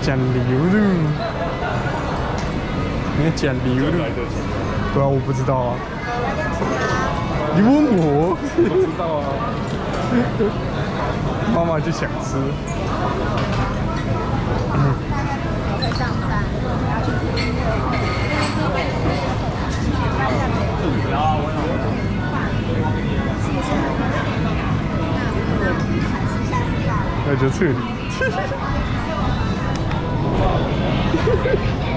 讲流露，你讲流露，对啊，我不知道啊。你问我？ 我知道啊。 妈妈就想吃。 会上山。 那就去。